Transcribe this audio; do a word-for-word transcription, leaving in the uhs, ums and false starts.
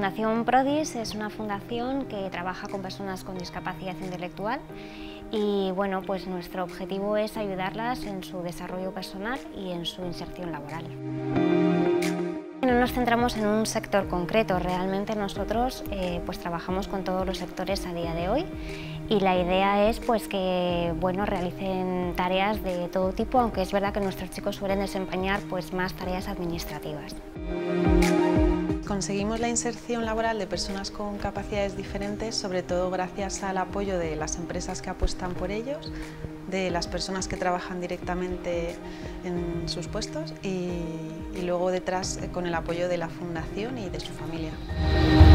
Fundación Prodis es una fundación que trabaja con personas con discapacidad intelectual y bueno, pues nuestro objetivo es ayudarlas en su desarrollo personal y en su inserción laboral. No nos centramos en un sector concreto, realmente nosotros eh, pues trabajamos con todos los sectores a día de hoy y la idea es pues que bueno, realicen tareas de todo tipo, aunque es verdad que nuestros chicos suelen desempeñar pues más tareas administrativas. Conseguimos la inserción laboral de personas con capacidades diferentes, sobre todo gracias al apoyo de las empresas que apuestan por ellos, de las personas que trabajan directamente en sus puestos y, y luego detrás con el apoyo de la fundación y de su familia.